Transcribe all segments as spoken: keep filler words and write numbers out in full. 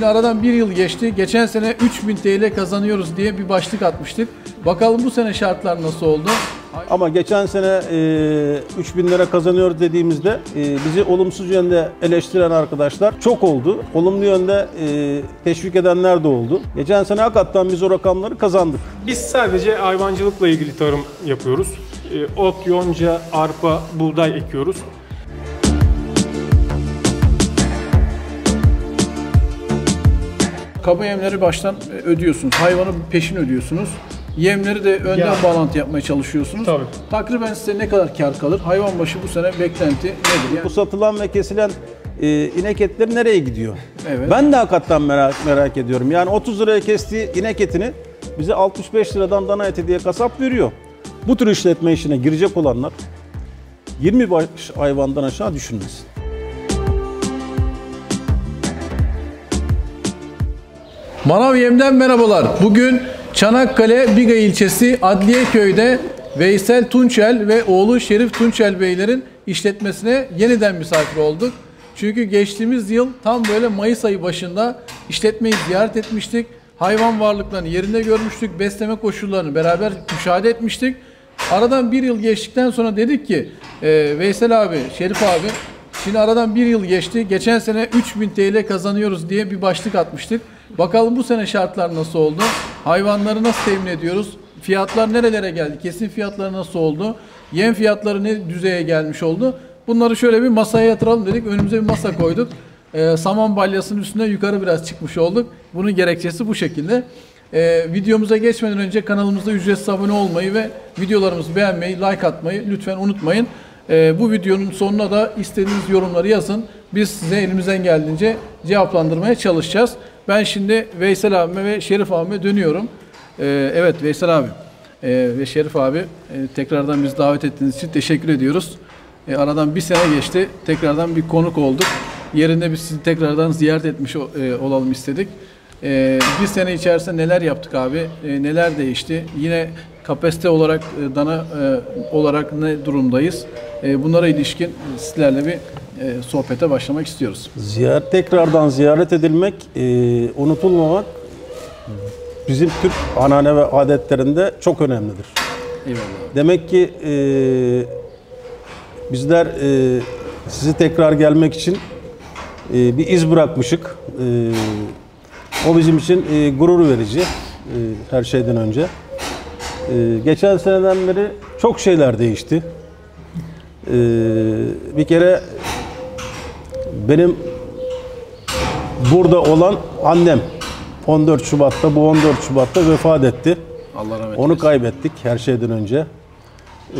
Şimdi aradan bir yıl geçti. Geçen sene üç bin T L kazanıyoruz diye bir başlık atmıştık. Bakalım bu sene şartlar nasıl oldu? Ama geçen sene e, üç bin lira kazanıyoruz dediğimizde e, bizi olumsuz yönde eleştiren arkadaşlar çok oldu. Olumlu yönde e, teşvik edenler de oldu. Geçen sene hakikaten biz o rakamları kazandık. Biz sadece hayvancılıkla ilgili tarım yapıyoruz. E, ot, yonca, arpa, buğday ekiyoruz. Kaba yemleri baştan ödüyorsunuz. Hayvanı peşin ödüyorsunuz. Yemleri de önden ya. bağlantı yapmaya çalışıyorsunuz. Tabii. Takriben size ne kadar kar kalır? Hayvan başı bu sene beklenti nedir? Yani... Bu satılan ve kesilen e, inek etleri nereye gidiyor? Evet. Ben de hakikaten merak, merak ediyorum. Yani otuz liraya kestiği inek etini bize altmış beş liradan dana eti diye kasap veriyor. Bu tür işletme işine girecek olanlar yirmi baş hayvandan aşağı düşünmesin. Manav Yem'den merhabalar. Bugün Çanakkale Biga ilçesi Adliyeköy'de Veysel Tunçel ve oğlu Şerif Tunçel Beylerin işletmesine yeniden misafir olduk. Çünkü geçtiğimiz yıl tam böyle Mayıs ayı başında işletmeyi ziyaret etmiştik. Hayvan varlıklarını yerinde görmüştük. Besleme koşullarını beraber müşahede etmiştik. Aradan bir yıl geçtikten sonra dedik ki e, Veysel abi, Şerif abi, şimdi aradan bir yıl geçti. Geçen sene üç bin T L kazanıyoruz diye bir başlık atmıştık. Bakalım bu sene şartlar nasıl oldu? Hayvanları nasıl temin ediyoruz? Fiyatlar nerelere geldi? Kesin fiyatları nasıl oldu? Yem fiyatları ne düzeye gelmiş oldu? Bunları şöyle bir masaya yatıralım dedik. Önümüze bir masa koyduk. Ee, saman balyasının üstüne yukarı biraz çıkmış olduk. Bunun gerekçesi bu şekilde. Ee, videomuza geçmeden önce kanalımıza ücretsiz abone olmayı ve videolarımızı beğenmeyi, like atmayı lütfen unutmayın. Ee, bu videonun sonuna da istediğiniz yorumları yazın. Biz size elimizden geldiğince cevaplandırmaya çalışacağız. Ben şimdi Veysel abime ve Şerif abime dönüyorum. Ee, evet Veysel abi ee, ve Şerif abi e, tekrardan bizi davet ettiğiniz için teşekkür ediyoruz. E, aradan bir sene geçti. Tekrardan bir konuk olduk. Yerinde biz sizi tekrardan ziyaret etmiş e, olalım istedik. E, bir sene içerisinde neler yaptık abi? E, neler değişti? Yine kapasite olarak e, dana e, olarak ne durumdayız? E, bunlara ilişkin sizlerle bir e, sohbete başlamak istiyoruz. Ziyaret, tekrardan ziyaret edilmek, e, unutulmamak bizim Türk anane ve adetlerinde çok önemlidir. Eyvallah. Demek ki e, bizler e, sizi tekrar gelmek için e, bir iz bırakmışık. E, o bizim için e, gurur verici e, her şeyden önce. E, geçen seneden beri çok şeyler değişti. E, bir kere benim burada olan annem on dört Şubat'ta, bu on dört Şubat'ta vefat etti. Allah rahmet Onu eylesin. Kaybettik her şeyden önce. Ee,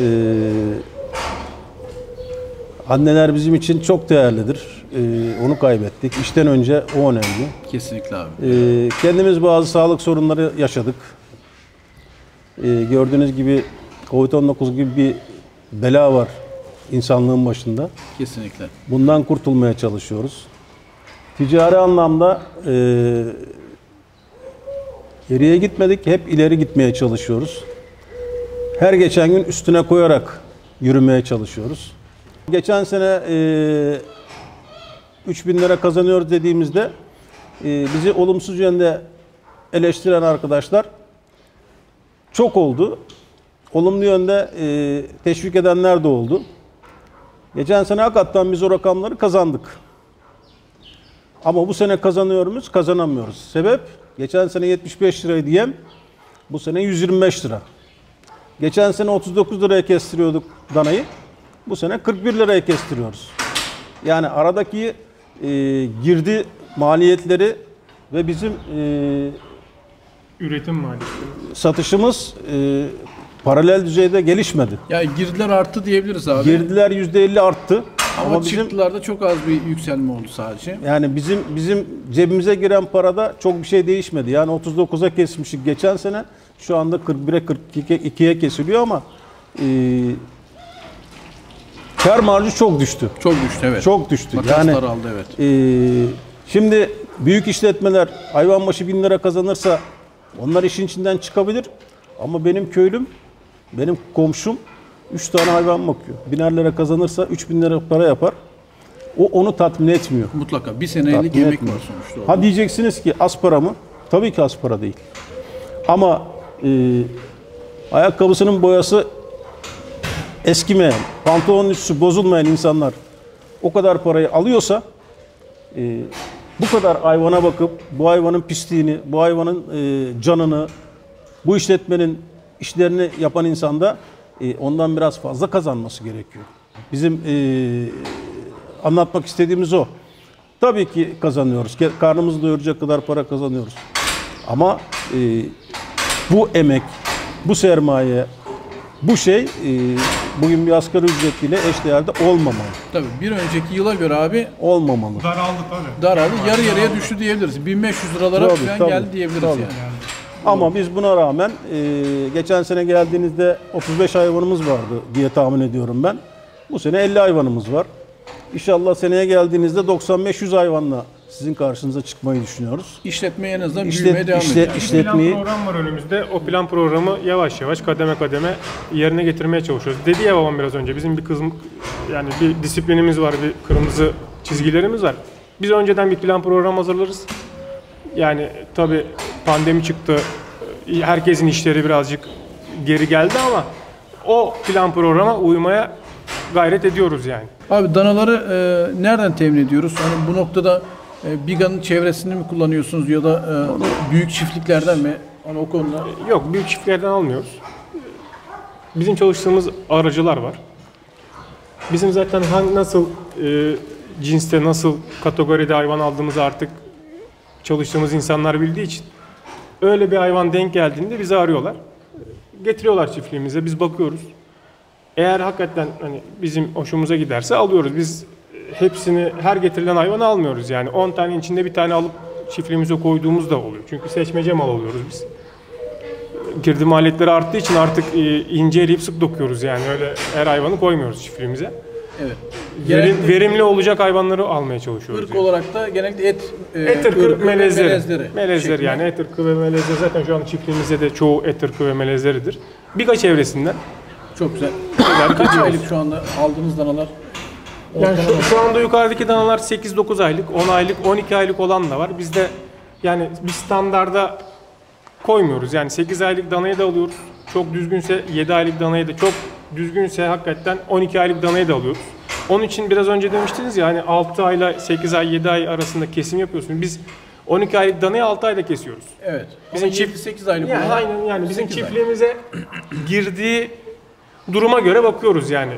anneler bizim için çok değerlidir. Ee, onu kaybettik. İşten önce o önemli. Kesinlikle abi. Ee, kendimiz bazı sağlık sorunları yaşadık. Ee, gördüğünüz gibi Covid on dokuz gibi bir bela var insanlığın başında. Kesinlikle. Bundan kurtulmaya çalışıyoruz. Ticari anlamda e, geriye gitmedik, hep ileri gitmeye çalışıyoruz. Her geçen gün üstüne koyarak yürümeye çalışıyoruz. Geçen sene e, üç bin lira kazanıyoruz dediğimizde e, bizi olumsuz yönde eleştiren arkadaşlar çok oldu. Olumlu yönde e, teşvik edenler de oldu. Geçen sene hakikaten biz o rakamları kazandık. Ama bu sene kazanıyor muyuz? Kazanamıyoruz. Sebep? Geçen sene yetmiş beş liraydı yem, bu sene yüz yirmi beş lira. Geçen sene otuz dokuz liraya kestiriyorduk danayı, bu sene kırk bir liraya kestiriyoruz. Yani aradaki e, girdi maliyetleri ve bizim e, üretim maliyetleri, satışımız e, paralel düzeyde gelişmedi. Yani girdiler arttı diyebiliriz abi. Girdiler yüzde elli arttı. Ama, Ama bizim, çıktılarda çok az bir yükselme oldu sadece. Yani bizim bizim cebimize giren parada çok bir şey değişmedi. Yani otuz dokuza kesmiştik geçen sene. Şu anda kırk bire kırk ikiye kesiliyor ama e, kar marjı çok düştü. Çok düştü evet. Çok düştü. Makaslar yani aldı evet. E, şimdi büyük işletmeler hayvan başı bin lira kazanırsa onlar işin içinden çıkabilir. Ama benim köylüm, benim komşum üç tane hayvan bakıyor. Biner lira kazanırsa üç bin lira para yapar. o onu tatmin etmiyor. Mutlaka. Bir senelik Tatmin yemek etmiyor. var sonuçta. Ha diyeceksiniz ki az para mı? Tabii ki az para değil. Ama e, ayakkabısının boyası eskimeyen, pantolonun üstü bozulmayan insanlar o kadar parayı alıyorsa e, bu kadar hayvana bakıp bu hayvanın pisliğini, bu hayvanın e, canını, bu işletmenin işlerini yapan insanda e, ondan biraz fazla kazanması gerekiyor. Bizim e, anlatmak istediğimiz o. Tabii ki kazanıyoruz. Karnımızı doyuracak kadar para kazanıyoruz. Ama e, bu emek, bu sermaye, bu şey e, bugün bir asgari ücretliyle eşdeğerde olmamalı. Tabii bir önceki yıla göre abi Olmamalı. Daraldı tabii. daraldı. Yarı yarıya düştü diyebiliriz. bin beş yüz liralara Tabii, falan tabii, geldi diyebiliriz tabii. yani. Ama biz buna rağmen e, geçen sene geldiğinizde otuz beş hayvanımız vardı diye tahmin ediyorum ben. Bu sene elli hayvanımız var. İnşallah seneye geldiğinizde doksan beş yüz hayvanla sizin karşınıza çıkmayı düşünüyoruz. İşletme en azından İşlet- büyümeye devam işlet- ediyor. Bir işletmeyi plan program var önümüzde. O plan programı yavaş yavaş kademe kademe yerine getirmeye çalışıyoruz. Dedi ya babam biraz önce bizim bir kızım yani bir disiplinimiz var, bir kırmızı çizgilerimiz var. Biz önceden bir plan program hazırlarız. Yani tabii pandemi çıktı. Herkesin işleri birazcık geri geldi ama o plan programa uymaya gayret ediyoruz yani. Abi danaları e, nereden temin ediyoruz? Hani bu noktada e, Biga'nın çevresini mi kullanıyorsunuz ya da e, büyük çiftliklerden mi? Hani o konuda. Yok, büyük çiftlerden almıyoruz. Bizim çalıştığımız aracılar var. Bizim zaten hangi nasıl e, cinste, nasıl kategoride hayvan aldığımızı artık çalıştığımız insanlar bildiği için öyle bir hayvan denk geldiğinde bizi arıyorlar. Getiriyorlar çiftliğimize, biz bakıyoruz. Eğer hakikaten hani bizim hoşumuza giderse alıyoruz. Biz hepsini, her getirilen hayvanı almıyoruz yani. on tane içinde bir tane alıp çiftliğimize koyduğumuz da oluyor. Çünkü seçmece mal alıyoruz biz. Girdi maliyetleri arttığı için artık e, ince eleyip sık dokuyoruz yani. Öyle her hayvanı koymuyoruz çiftliğimize. Evet. Verim, Genellikle verimli olacak hayvanları almaya çalışıyoruz. ırk yani. olarak da genellikle et, e, Et ırkı, ırkı ve melezleri. melezleri. Melezleri şeklinde. yani et ırkı ve melezleri zaten şu an çiftliğimizde de çoğu et ırkı ve melezleridir. Biga çevresinden. Çok güzel. Kaç aylık şu anda aldığınız danalar? Yani şu, şu anda yukarıdaki danalar sekiz dokuz aylık, on aylık, on iki aylık olan da var. Bizde yani bir standarda koymuyoruz. Yani sekiz aylık danayı da alıyoruz. Çok düzgünse yedi aylık danayı da, çok düzgünse hakikaten on iki aylık danayı da alıyoruz. Onun için biraz önce demiştiniz ya hani altı ayla sekiz ay, yedi ay arasında kesim yapıyorsunuz. Biz on iki aylık danayı altı ayda kesiyoruz. Evet. Bizim Ama çift- yedi sekiz aylık Yani olan- aynen yani bizim sekiz ay. çiftliğimize girdiği duruma göre bakıyoruz yani.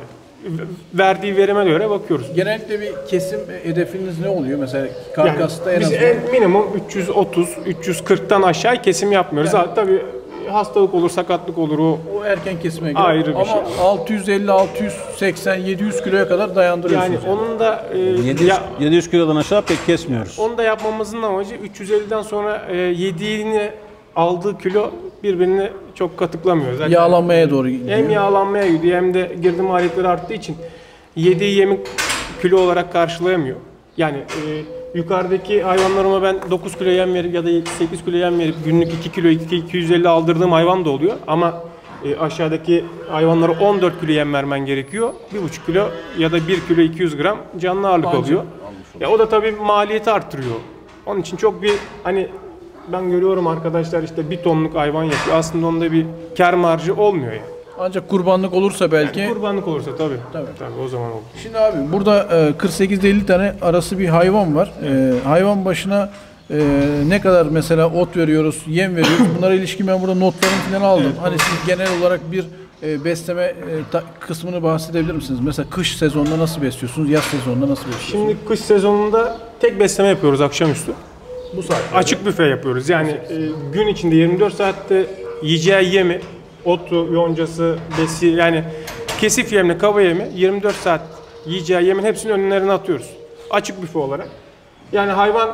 Verdiği verime göre bakıyoruz. Genellikle bir kesim hedefiniz ne oluyor? Mesela karkasta en biz azından. en minimum üç yüz otuz üç yüz kırktan aşağı kesim yapmıyoruz. Yani- Ha, tabii hastalık olur, sakatlık olur o. O erken kesime göre. Ayrı bir Ama şey. altı yüz elli altı yüz seksen yedi yüz kiloya kadar dayandırıyorsunuz. Yani onun da e, yedi yüz, ya- yedi yüz kilodan aşağı pek kesmiyoruz. onu da yapmamızın amacı üç yüz elliden sonra e, yediğini aldığı kilo birbirini çok katıklamıyor. Zaten Yağlanmaya doğru gidiyor. hem yağlanmaya gidiyor hem de girdi maliyetleri arttığı için yediği yemi kilo olarak karşılayamıyor. Yani e, yukarıdaki hayvanlarıma ben dokuz kilo yem verip ya da sekiz kilo yem verip günlük iki kilo iki yüz elli aldırdığım hayvan da oluyor. Ama e, aşağıdaki hayvanlara on dört kilo yem vermen gerekiyor. bir buçuk kilo ya da bir kilo iki yüz gram canlı ağırlık Ancak oluyor. Ya o da tabii maliyeti arttırıyor. Onun için çok bir hani ben görüyorum arkadaşlar işte bir tonluk hayvan yapıyor. Aslında onda bir kar marjı olmuyor yani. Ancak kurbanlık olursa belki. Kurbanlık olursa tabii. Tabii. Tabii o zaman olur. Şimdi abi burada e, kırk sekiz ile elli tane arası bir hayvan var. E, hayvan başına e, ne kadar mesela ot veriyoruz, yem veriyoruz. Bunlara ilişkin ben burada notlarımı falan aldım. Hani siz genel olarak bir e, besleme e, ta- kısmını bahsedebilir misiniz? Mesela kış sezonunda nasıl besliyorsunuz, yaz sezonunda nasıl besliyorsunuz? Şimdi kış sezonunda tek besleme yapıyoruz akşamüstü. bu saat. Açık büfe yapıyoruz. Yani e, gün içinde yirmi dört saatte yiyeceği yemi, otu, yoncası, besi yani kesif yemle kaba yemi yirmi dört saat yiyeceği yemin hepsini önlerine atıyoruz. Açık büfe olarak. Yani hayvan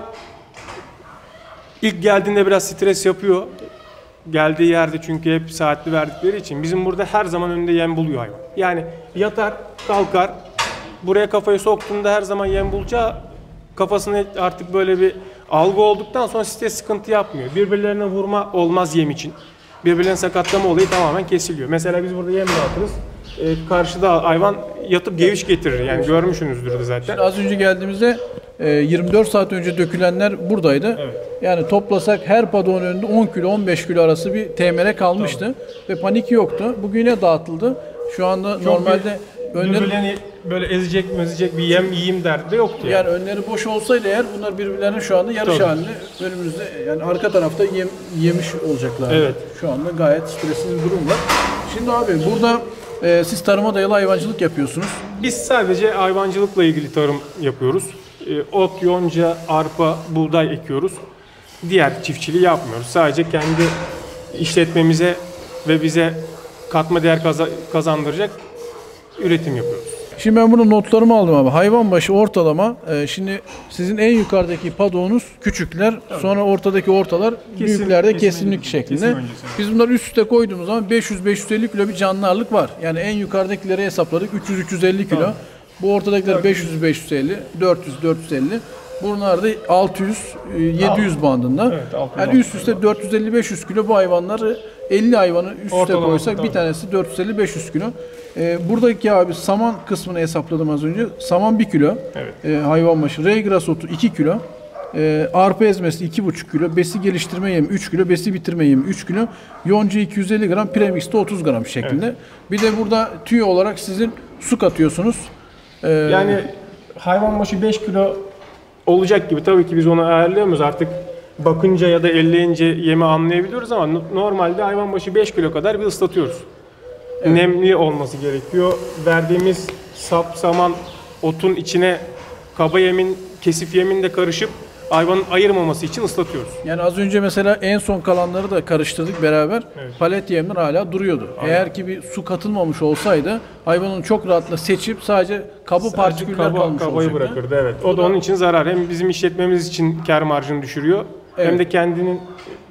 ilk geldiğinde biraz stres yapıyor. Geldiği yerde çünkü hep saatli verdikleri için bizim burada her zaman önünde yem buluyor hayvan. Yani yatar, kalkar. Buraya kafayı soktuğunda her zaman yem bulacağı kafasına artık böyle bir algı olduktan sonra stres sıkıntı yapmıyor. Birbirlerine vurma olmaz yem için. Birbirlerine sakatlama olayı tamamen kesiliyor. Mesela biz burada yem dağıtırız. Ee, karşıda hayvan yatıp geviş getirir. Yani görmüşsünüzdür de zaten. Az önce geldiğimizde e, yirmi dört saat önce dökülenler buradaydı. Evet. Yani toplasak her padon önünde on kilo on beş kilo arası bir temere kalmıştı. Ve panik yoktu. Bugün yine dağıtıldı. Şu anda normalde önleri, Birbirlerini böyle ezecek mezecek bir yem yiyeyim derdi de yoktu yani. yani önleri boş olsaydı eğer bunlar birbirlerine şu anda yarış Tabii. halinde önümüzde, yani arka tarafta yem, yemiş olacaklar. Evet. Şu anda gayet stressiz bir durum var. Şimdi abi burada e, siz tarıma dayalı hayvancılık yapıyorsunuz. Biz sadece hayvancılıkla ilgili tarım yapıyoruz. E, ot, yonca, arpa, buğday ekiyoruz. Diğer çiftçiliği yapmıyoruz. Sadece kendi işletmemize ve bize katma değer kaza- kazandıracak üretim yapıyoruz. Şimdi ben bunu notlarımı aldım abi. Hayvan başı ortalama. e, şimdi sizin en yukarıdaki padonuz küçükler. Sonra ortadaki ortalar büyüklerde kesim kesimlik öncesi, şeklinde. kesim öncesi. Biz bunları üst üste koyduğumuz zaman beş yüz beş yüz elli kilo bir canlı ağırlık var. Yani en yukarıdakileri hesapladık. üç yüz üç yüz elli kilo. Tamam. Bu ortadakiler beş yüz beş yüz elli, dört yüz dört yüz elli. Bunlar da altı yüz yedi yüz bandında. Evet, altı yüz, Yani üst üste dört yüz elli beş yüz kilo bu hayvanları elli hayvanı üst üste Ortalaması, koysak bir tabii. tanesi dört yüz elli beş yüz kilo. Ee, buradaki abi saman kısmını hesapladım az önce. Saman bir kilo. Evet. Ee, hayvan başı. Reygras otu iki kilo. Ee, arpa ezmesi iki buçuk kilo. Besi geliştirme yemi üç kilo. Besi bitirme yemi üç kilo. Yonca iki yüz elli gram. Premix'te otuz gram şeklinde. Bir de burada tüy olarak sizin su katıyorsunuz. Ee, Yani hayvan başı beş kilo olacak gibi, tabii ki biz onu ayarlayamıyoruz artık, bakınca ya da elleyince yemi anlayabiliyoruz ama no- normalde hayvan başı beş kilo kadar bir ıslatıyoruz. Nemli olması gerekiyor. Verdiğimiz sap, saman, otun içine kaba yemin, kesif yemin de karışıp hayvanın ayırmaması için ıslatıyoruz. Yani az önce mesela en son kalanları da karıştırdık beraber. Evet. Palet yemler hala duruyordu. Eğer ki bir su katılmamış olsaydı hayvanın çok rahatla seçip sadece kabı partiküller Kaba, kalmış kabayı olacaktı. bırakırdı, evet. O da onun için zarar. Hem bizim işletmemiz için kar marjını düşürüyor, Evet. hem de kendinin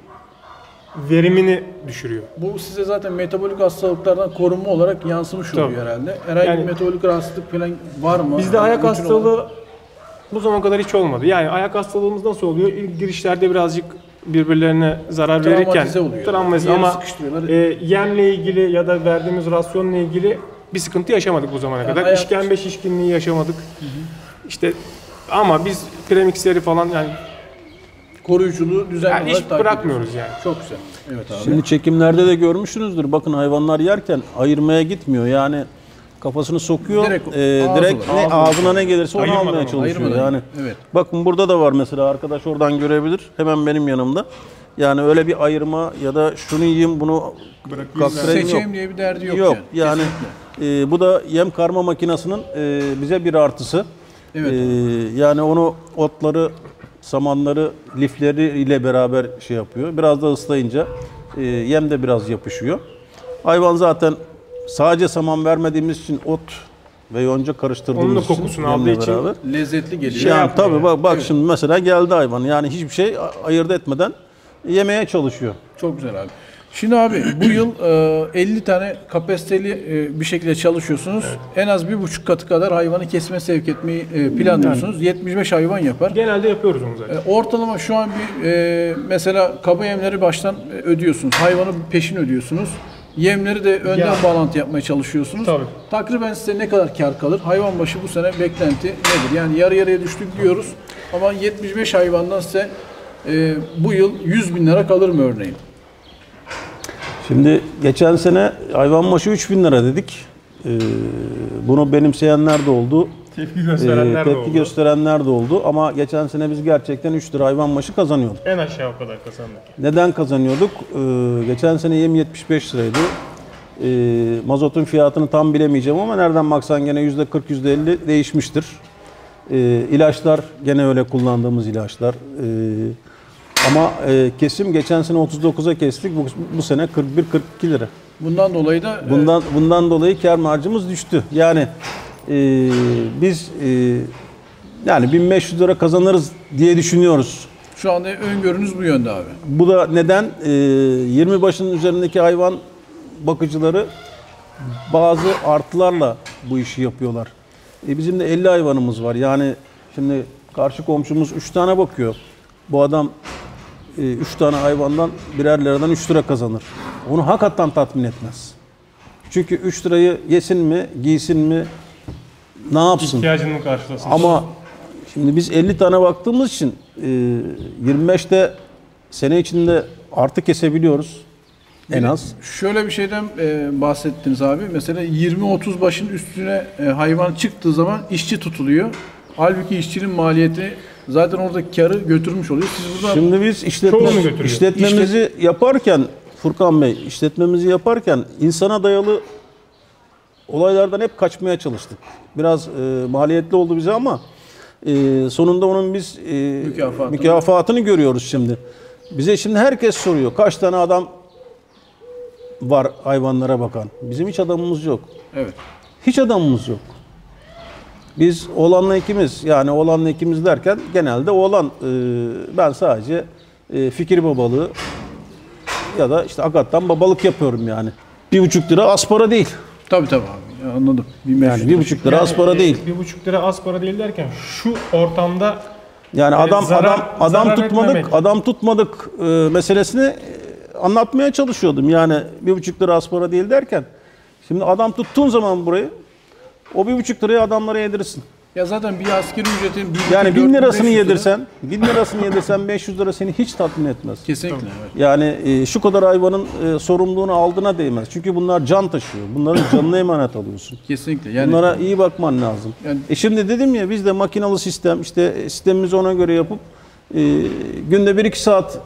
verimini düşürüyor. Bu size zaten metabolik hastalıklardan korunma olarak yansımış oluyor Tabii. herhalde. Herhangi Yani- bir metabolik rahatsızlık falan var mı? Bizde ayak Rutin olarak. hastalığı bu zamana kadar hiç olmadı. Yani ayak hastalığımız nasıl oluyor? İlk girişlerde birazcık birbirlerine zarar Travmatize verirken oluyor. travmatize Bir yere ama sıkıştırıyorlar. e, yemle ilgili ya da verdiğimiz rasyonla ilgili bir sıkıntı yaşamadık bu zamana kadar. ayak- İşkembe şişkinliği yaşamadık. İşte ama biz premixleri falan yani, Koruyuculuğu düzenli yani olarak hiç takip bırakmıyoruz ediyorsunuz. yani. Çok güzel. Evet abi. Şimdi çekimlerde de görmüşsünüzdür. Bakın hayvanlar yerken ayırmaya gitmiyor. Yani kafasını sokuyor. Direkt e, ağzı direkt var. ne, Ağzı ağzına ne gelirse onu Ayırmadan almaya ama, çalışıyor. ayırmadan. Yani Evet. bakın burada da var mesela, arkadaş oradan görebilir. Hemen benim yanımda. Yani öyle bir ayırma ya da şunu yiyeyim bunu kaptırayım yok. Seçeyim diye bir derdi yok, Yok yani. yani, e, bu da yem karma makinesinin e, bize bir artısı. Evet. E, yani onu otları, samanları, lifleri ile beraber şey yapıyor. Biraz da ıslayınca e, yem de biraz yapışıyor. Hayvan zaten sadece saman vermediğimiz için ot ve yonca karıştırdığımız Onun da için kokusunu yemle aldığı için beraber. Lezzetli geliyor. Şey Yani yapmıyor tabii yani. bak, bak şimdi mesela geldi hayvan. Yani hiçbir şey ayırt etmeden yemeye çalışıyor. Çok güzel abi. Şimdi abi bu yıl e, elli tane kapasiteli e, bir şekilde çalışıyorsunuz. En az bir buçuk katı kadar hayvanı kesme sevk etmeyi e, planlıyorsunuz. yetmiş beş hayvan yapar. Genelde yapıyoruz onu zaten. E, ortalama şu an bir e, mesela kaba yemleri baştan e, ödüyorsunuz. Hayvanı peşin ödüyorsunuz. Yemleri de önden Ya. bağlantı yapmaya çalışıyorsunuz. Tabii. Takriben size ne kadar kar kalır? Hayvan başı bu sene beklenti nedir? Yani yarı yarıya düştük diyoruz. Ama yetmiş beş hayvandan size e, bu yıl yüz bin lira kalır mı örneğin? Şimdi geçen sene hayvan başı üç bin lira dedik. Ee, bunu benimseyenler de oldu. Tepki Ee, gösterenler de tepki oldu. gösterenler de oldu. Ama geçen sene biz gerçekten üç lira hayvan başı kazanıyorduk. En aşağı o kadar kazandık. Neden kazanıyorduk? Ee, geçen sene yem yetmiş beş liraydı. Ee, mazotun fiyatını tam bilemeyeceğim ama nereden baksan gene yüzde kırk yüzde elli değişmiştir. Ee, ilaçlar gene öyle kullandığımız ilaçlar. Ee, ama e, kesim geçen sene otuz dokuza kestik. Bu, bu sene kırk bir kırk iki lira. Bundan dolayı da e, Bundan bundan dolayı kar marjımız düştü. Yani e, biz e, yani bin beş yüz lira kazanırız diye düşünüyoruz. şu anda öngörünüz bu yönde abi. Bu da neden? E, yirmi başının üzerindeki hayvan bakıcıları bazı artılarla bu işi yapıyorlar. E, bizim de elli hayvanımız var. Yani şimdi karşı komşumuz üç tane bakıyor. Bu adam üç tane hayvandan birer liradan üç lira kazanır. Onu hakikaten tatmin etmez. Çünkü üç lirayı yesin mi, giysin mi, ne yapsın? İhtiyacını mı karşılasın? Ama şimdi biz elli tane baktığımız için e, yirmi beşte sene içinde artı kesebiliyoruz en az. Şöyle bir şeyden e, bahsettiniz abi. Mesela yirmi otuz başın üstüne e, hayvan çıktığı zaman işçi tutuluyor. Halbuki işçinin maliyeti zaten orada karı götürmüş oluyor. Siz burada Şimdi biz işletme, Çoğunu götürüyor. işletmemizi yaparken Furkan Bey, işletmemizi yaparken insana dayalı olaylardan hep kaçmaya çalıştık. Biraz e, maliyetli oldu bize ama e, sonunda onun biz e, Mükafatını. mükafatını görüyoruz şimdi. Bize şimdi herkes soruyor kaç tane adam var hayvanlara bakan. Bizim hiç adamımız yok. evet. Hiç adamımız yok. Biz oğlanla ikimiz, yani oğlanla ikimiz derken genelde oğlan, e, ben sadece e, fikir babalığı ya da işte hakikaten babalık yapıyorum yani. Bir buçuk lira az para değil. Tabii tabii abi. Ya anladım. Yani bir buçuk lira az para e, değil. Bir buçuk lira az para değil derken şu ortamda Yani adam zarar- adam adam zarar tutmadık, etmemek. adam tutmadık e, meselesini e, anlatmaya çalışıyordum. Yani bir buçuk lira az para değil derken, şimdi adam tuttuğun zaman burayı, o bir buçuk liraya adamlara yedirirsin. Ya zaten bir asgari ücretin bir Yani buçuk, bin dört lirasını beş yüz lira- yedirsen, bin lirasını yedirsen beş yüz lira seni hiç tatmin etmez. Kesinlikle evet. Yani e, şu kadar hayvanın e, sorumluluğunu aldığına değmez. Çünkü bunlar can taşıyor. Bunların canına emanet alıyorsun. Kesinlikle. Yani Bunlara iyi bakman lazım. Yani- E şimdi dedim ya, biz de makinalı sistem, işte sistemimizi ona göre yapıp e, günde bir iki saat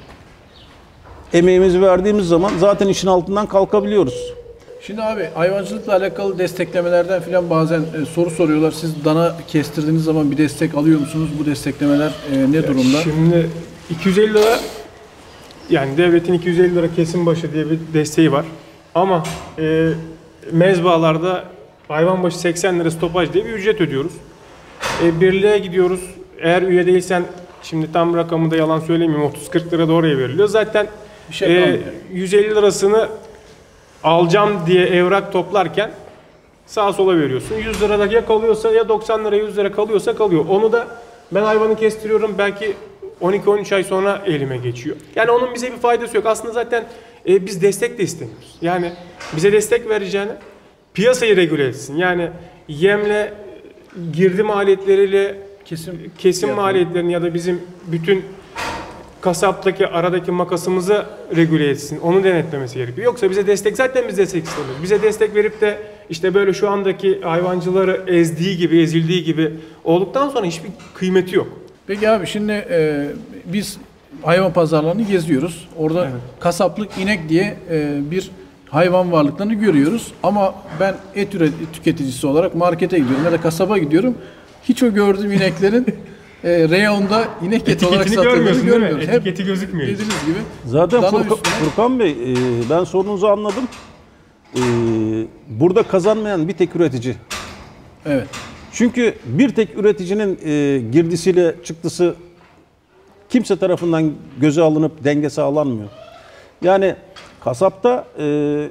emeğimizi verdiğimiz zaman zaten işin altından kalkabiliyoruz. şimdi abi hayvancılıkla alakalı desteklemelerden filan bazen e, soru soruyorlar. Siz dana kestirdiğiniz zaman bir destek alıyor musunuz? Bu desteklemeler e, ne durumda? Şimdi iki yüz elli lira, yani devletin iki yüz elli lira kesim başı diye bir desteği var. Ama e, mezbalarda hayvan başı seksen lira stopaj diye bir ücret ödüyoruz. E, birliğe gidiyoruz. Eğer üye değilsen, şimdi tam rakamı da yalan söylemeyeyim, otuz kırk lira da oraya veriliyor. Zaten Bir şey e, kalmıyor. yüz elli lirasını alacağım diye evrak toplarken sağa sola veriyorsun. yüz lirada ya kalıyorsa, ya doksan lira yüz lira kalıyorsa kalıyor. Onu da ben hayvanı kestiriyorum, belki on iki on üç ay sonra elime geçiyor. Yani onun bize bir faydası yok. Aslında zaten e, biz destek de istemiyoruz. Yani bize destek vereceğine piyasayı regüle etsin. Yani yemle, girdi maliyetleriyle Kesim kesim fiyatı. maliyetlerini ya da bizim bütün kasaptaki aradaki makasımızı regüle etsin. Onu denetlemesi gerekiyor. Yoksa bize destek, zaten biz destek istemiyoruz. Bize destek verip de işte böyle şu andaki hayvancıları ezdiği gibi, ezildiği gibi olduktan sonra hiçbir kıymeti yok. Peki abi şimdi e, biz hayvan pazarlarını geziyoruz. Orada Evet. kasaplık inek diye e, bir hayvan varlıklarını görüyoruz. Ama ben et üret- tüketicisi olarak markete gidiyorum ya da kasaba gidiyorum. Hiç o gördüğüm ineklerin e, reyonda inek eti olarak Etiketini satıldığını görmüyorsun değil mi? görmüyoruz. Etiketi gözükmüyor hiç. Dediğiniz gibi. Zaten dana Furkan, üstüne- Furkan Bey, e, ben sorunuzu anladım. E, burada kazanmayan bir tek üretici. Evet. Çünkü bir tek üreticinin e, girdisiyle çıktısı kimse tarafından göze alınıp denge sağlanmıyor. Yani kasapta e,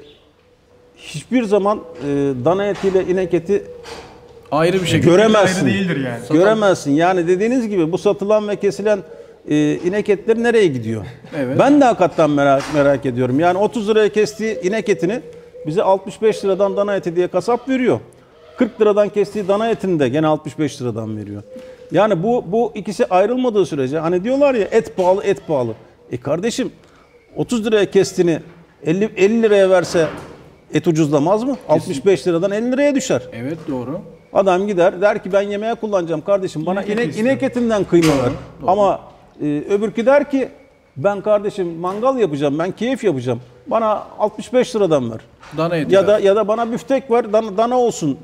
hiçbir zaman e, dana etiyle inek eti Ayrı bir şekilde. göremezsin. Ayrı değildir yani. Göremezsin. Yani dediğiniz gibi bu satılan ve kesilen e, inek etleri nereye gidiyor? Evet. Ben de hakikaten merak, merak ediyorum. Yani otuz liraya kestiği inek etini bize altmış beş liradan dana eti diye kasap veriyor. kırk liradan kestiği dana etini de gene altmış beş liradan veriyor. Yani bu bu ikisi ayrılmadığı sürece, hani diyorlar ya et pahalı, et pahalı. E kardeşim, otuz liraya kestiğini elli, elli liraya verse et ucuzlamaz mı? altmış beş liradan elli liraya düşer. Evet doğru. Adam gider der ki ben yemeğe kullanacağım kardeşim, bana İnek eti inek, istiyorum. inek etinden kıyma ver. doğru. Ama e, öbürkü der ki ben kardeşim mangal yapacağım, ben keyif yapacağım. Bana altmış beş liradan ver. Dana eti. Ya da ya da bana büftek ver, dana, dana olsun.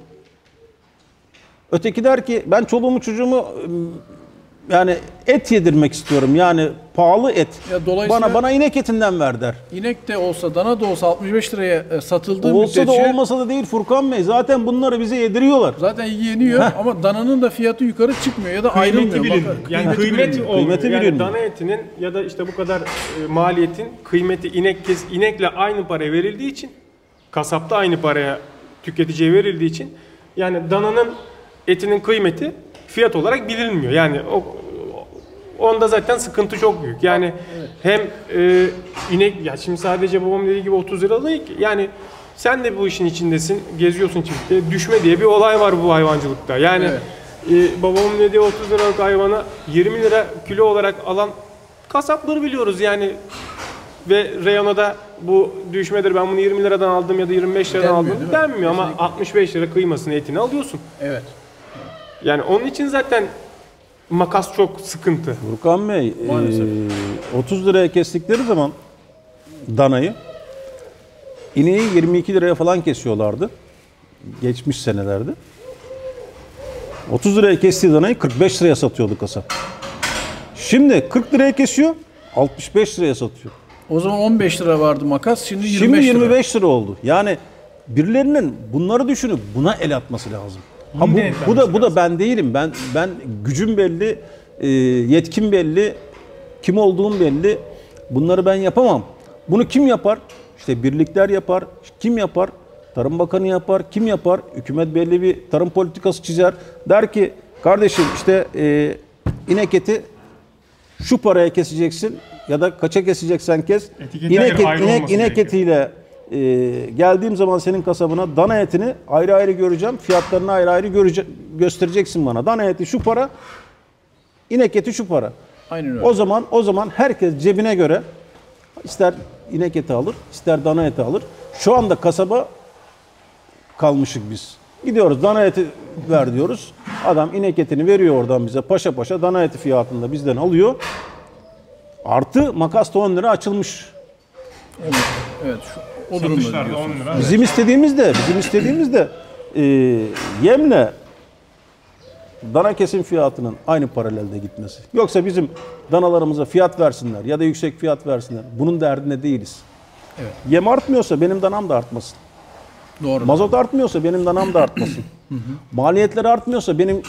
Öteki der ki ben çoluğumu çocuğumu ım, yani et yedirmek istiyorum. Yani pahalı et. Ya dolayısıyla- Bana bana inek etinden ver der. İnek de olsa, dana da olsa altmış beş liraya e, satıldığı Olsa da müddetçe olmasa da değil Furkan Bey. Zaten bunları bize yediriyorlar. zaten yeniyor ama dananın da fiyatı yukarı çıkmıyor ya da ayrılmıyor. Kıymeti bilinmiyor. Bak, Yani kıymeti kıymet bilinmiyor. olmuyor. Kıymeti Yani bilinmiyor. dana etinin ya da işte bu kadar e, maliyetin kıymeti inek kes inekle aynı paraya verildiği için, kasapta aynı paraya tüketiciye verildiği için, yani dananın etinin kıymeti fiyat olarak bilinmiyor. Yani o onda zaten sıkıntı çok büyük. Yani hem e, inek, ya şimdi sadece babam dediği gibi otuz lira değil ki. Yani Sen de bu işin içindesin, geziyorsun çiftlikte. Düşme diye bir olay var bu hayvancılıkta. Yani Evet. e, babamın dediği otuz liralık hayvana yirmi lira kilo olarak alan kasapları biliyoruz yani. Ve reyona da bu düşmedir, ben bunu yirmi liradan aldım ya da yirmi beş liradan Denmiyor, aldım değil mi? denmiyor ama Kesinlikle. altmış beş lira kıymasını, etini alıyorsun. Evet. Yani onun için zaten makas çok sıkıntı. Furkan Bey, Maalesef. e, otuz liraya kestikleri zaman danayı, ineği yirmi iki liraya falan kesiyorlardı. Geçmiş senelerde. otuz liraya kestiği danayı kırk beş liraya satıyordu kasap. Şimdi kırk liraya kesiyor, altmış beş liraya satıyor. O zaman on beş lira vardı makas, şimdi yirmi Şimdi beş lira. yirmi beş lira oldu. Yani birilerinin bunları düşünüp buna el atması lazım. Ha, bu, Yine bu da etmemiz bu da ben değilim. Ben ben gücüm belli, e, yetkim belli, kim olduğum belli. Bunları ben yapamam. Bunu kim yapar? İşte birlikler yapar. Kim yapar? Tarım Bakanı yapar. Kim yapar? Hükümet belli bir tarım politikası çizer. Der ki kardeşim işte e, inek eti şu paraya keseceksin ya da kaça keseceksen kes. Etiketin İnek, ayrı et, ayrı inek, olması inek gerekiyor. etiyle e, geldiğim zaman senin kasabına dana etini ayrı ayrı göreceğim. Fiyatlarını ayrı ayrı görece- göstereceksin bana. Dana eti şu para, inek eti şu para. Aynen öyle. O zaman o zaman herkes cebine göre ister inek eti alır, ister dana eti alır. Şu anda kasaba kalmışık biz. Gidiyoruz dana eti ver diyoruz. Adam inek etini veriyor oradan bize paşa paşa dana eti fiyatında bizden alıyor. Artı makas da on lira açılmış. Evet. Şu, o durumda Satışlarda diyorsun. on lira. Bizim istediğimiz de bizim istediğimiz de e, yemle dana kesim fiyatının aynı paralelde gitmesi. Yoksa bizim danalarımıza fiyat versinler ya da yüksek fiyat versinler. Bunun derdinde değiliz. Evet. Yem artmıyorsa benim danam da artmasın. Doğru. Mazot artmıyorsa benim danam da artmasın. Maliyetler artmıyorsa benim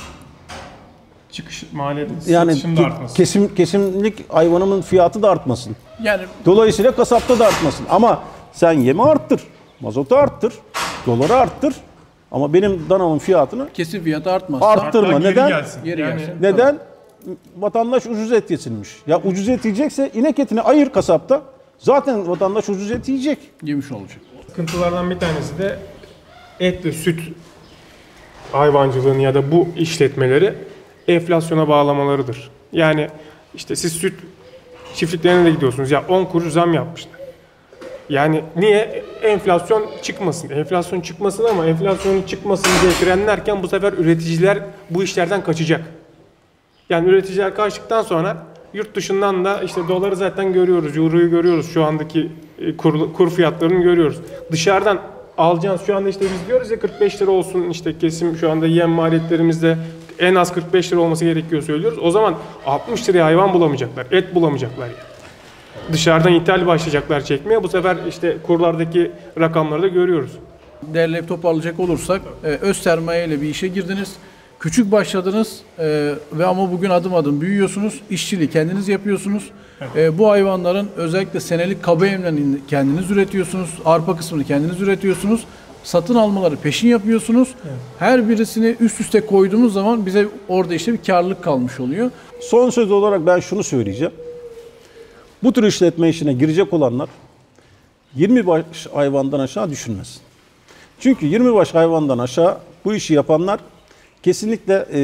Çıkış maliyeti, yani satışın da ke- artması. kesim kesimlik hayvanımın fiyatı da artmasın. Yani Dolayısıyla kasapta da artmasın. Ama sen yemi arttır, mazotu arttır, doları arttır. Ama benim danamın fiyatını kesim fiyatı artmazsa arttırma. Hatta geri Neden? gelsin. geri Yani gelsin. Neden? Vatandaş ucuz et yesinmiş. Ya ucuz et yiyecekse inek etini ayır kasapta. Zaten vatandaş ucuz et yiyecek. Yemiş olacak. Sıkıntılardan bir tanesi de et ve süt hayvancılığını ya da bu işletmeleri enflasyona bağlamalarıdır. Yani işte siz süt çiftliklerine de gidiyorsunuz. Ya on kuruş zam yapmışlar. Yani niye? Enflasyon çıkmasın. Enflasyon çıkmasın ama enflasyonun çıkmasını diye frenlerken bu sefer üreticiler bu işlerden kaçacak. Yani üreticiler kaçtıktan sonra yurt dışından da işte doları zaten görüyoruz, euroyu görüyoruz. Şu andaki e, kur, kur fiyatlarını görüyoruz. Dışarıdan alacağız şu anda işte biz diyoruz ya kırk beş lira olsun işte kesim şu anda yem maliyetlerimizde en az kırk beş lira olması gerekiyor söylüyoruz. O zaman altmış liraya hayvan bulamayacaklar, et bulamayacaklar yani. Dışarıdan ithal başlayacaklar çekmeye. Bu sefer işte kurlardaki rakamları da görüyoruz. Derleyip toparlayacak olursak e, öz sermaye ile bir işe girdiniz. Küçük başladınız e, ve ama bugün adım adım büyüyorsunuz. İşçiliği kendiniz yapıyorsunuz. E, bu hayvanların özellikle senelik kaba yemlerini kendiniz üretiyorsunuz. Arpa kısmını kendiniz üretiyorsunuz. Satın almaları peşin yapıyorsunuz. Her birisini üst üste koyduğumuz zaman bize orada işte bir karlılık kalmış oluyor. Son söz olarak ben şunu söyleyeceğim. Bu tür işletme işine girecek olanlar yirmi baş hayvandan aşağı düşünmesin. Çünkü yirmi baş hayvandan aşağı bu işi yapanlar kesinlikle e,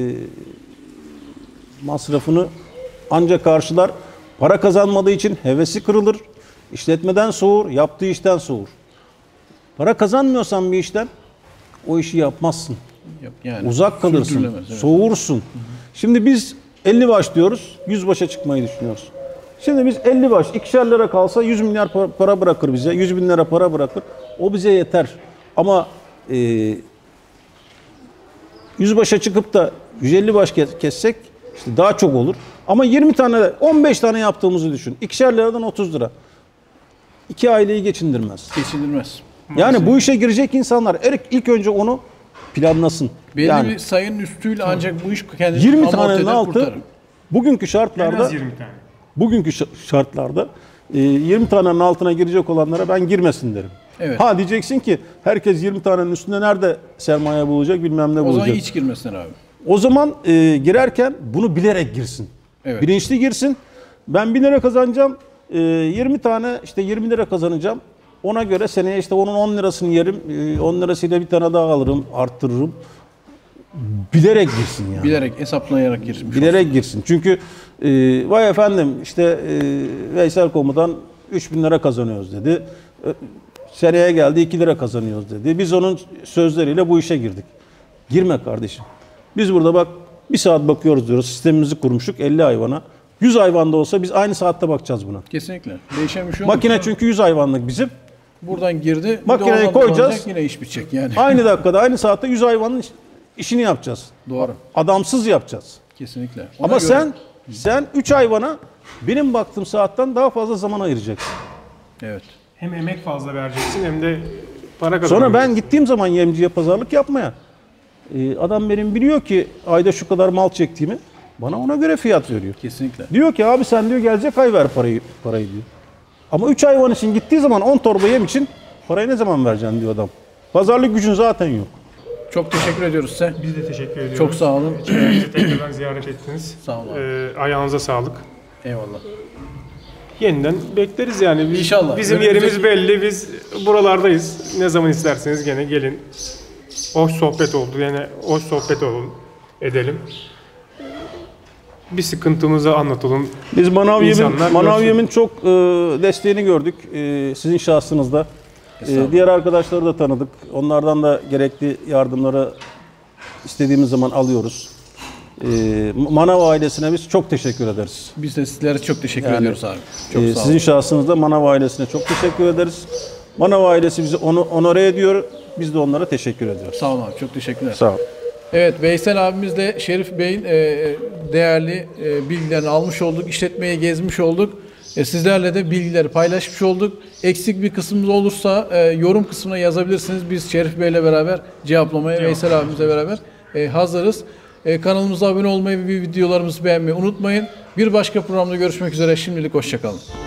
masrafını ancak karşılar. Para kazanmadığı için hevesi kırılır. İşletmeden soğur, yaptığı işten soğur. Para kazanmıyorsan bir işten o işi yapmazsın. Yap- Yani Uzak kalırsın, sürdürülemez, evet. soğursun. Şimdi biz elli baş diyoruz, yüz başa çıkmayı düşünüyoruz. Şimdi biz elli baş, ikişer lira kalsa yüz milyar pa- para bırakır bize, yüz bin lira para bırakır. O bize yeter. Ama e, yüz başa çıkıp da yüz elli baş kes- kessek işte daha çok olur. Ama yirmi tane, on beş tane yaptığımızı düşün. ikişer liradan otuz lira. İki aileyi geçindirmez. Geçindirmez. Yani bu işe girecek insanlar ilk, ilk önce onu planlasın. Belli yani bir sayının üstüyle ancak bu iş kendini yirmi amorti tanenin eder, altı kurtarır. bugünkü En şartlarda az yirmi tane. bugünkü şa- şartlarda e, yirmi tanenin altına girecek olanlara ben girmesin derim. Evet. Ha diyeceksin ki herkes yirmi tanenin üstünde nerede sermaye bulacak bilmem ne O bulacak. zaman hiç girmesinler abi. O zaman e, girerken bunu bilerek girsin. Evet. Bilinçli girsin. Ben bin lira kazanacağım. E, yirmi tane işte yirmi lira kazanacağım. Ona göre seneye işte onun on lirasını yerim, e, on lirasıyla bir tane daha alırım, arttırırım. Bilerek girsin yani. Bilerek, hesaplayarak girmiş. Bilerek girsin. Çünkü e, vay efendim işte e, Veysel Komutan üç bin lira kazanıyoruz dedi. E, seneye geldi iki lira kazanıyoruz dedi. Biz onun sözleriyle bu işe girdik. Girme kardeşim. Biz burada bak bir saat bakıyoruz diyoruz. Sistemimizi kurmuştuk elli hayvana. yüz hayvan da olsa biz aynı saatte bakacağız buna. Kesinlikle. Değişen bir şey olmaz. Makine çünkü yüz hayvanlık bizim. Buradan girdi. bir de Makineyi oradan koyacağız. kullanacak, yine iş bitecek yani. Aynı dakikada aynı saatte yüz hayvanın iş- işini yapacağız. Doğru. Adamsız yapacağız. Kesinlikle. Ona Ama göre- sen sen üç hayvana benim baktığım saatten daha fazla zaman ayıracaksın. Evet. Hem emek fazla vereceksin hem de para kazanacaksın. Sonra ben gittiğim zaman yemciye pazarlık yapmaya. e, adam benim biliyor ki ayda şu kadar mal çektiğimi. Bana ona göre fiyat veriyor. Kesinlikle. Diyor ki abi sen diyor gelecek ay ver parayı parayı diyor. Ama üç hayvan için gittiği zaman on torba yem için parayı ne zaman vereceksin diyor adam. Pazarlık gücün zaten yok. Çok teşekkür ediyoruz size. Biz de teşekkür ediyoruz. Çok sağ olun. Bizi tekrardan ziyaret ettiniz. Sağ olun. Ee, ayağınıza sağlık. Eyvallah. Yeniden bekleriz yani. Biz- İnşallah. Bizim Önümüzdeki- yerimiz belli. Biz buralardayız. Ne zaman isterseniz gene gelin. Hoş sohbet oldu. Yani hoş sohbet olun, edelim. Bir sıkıntımızı anlatalım. Biz Manav İnsanlar Yem'in Manav görsün. Yem'in çok e, desteğini gördük. E, sizin şahsınızda. E, diğer arkadaşları da tanıdık. Onlardan da gerekli yardımları istediğimiz zaman alıyoruz. E, Manav ailesine biz çok teşekkür ederiz. Biz de sizlere çok teşekkür Yani, ediyoruz abi. Çok E, sağ sizin olun. şahsınızda Manav ailesine çok teşekkür ederiz. Manav ailesi bizi onu onore ediyor. Biz de onlara teşekkür ediyoruz. Sağ olun abi. Çok teşekkürler. Sağ ol. Evet, Veysel abimizle Şerif Bey'in e, değerli e, bilgilerini almış olduk. İşletmeyi gezmiş olduk. E, sizlerle de bilgileri paylaşmış olduk. Eksik bir kısmımız olursa e, yorum kısmına yazabilirsiniz. Biz Şerif Bey'le beraber cevaplamaya, Veysel abimizle beraber e, hazırız. E, kanalımıza abone olmayı ve videolarımızı beğenmeyi unutmayın. Bir başka programda görüşmek üzere. Şimdilik hoşça kalın.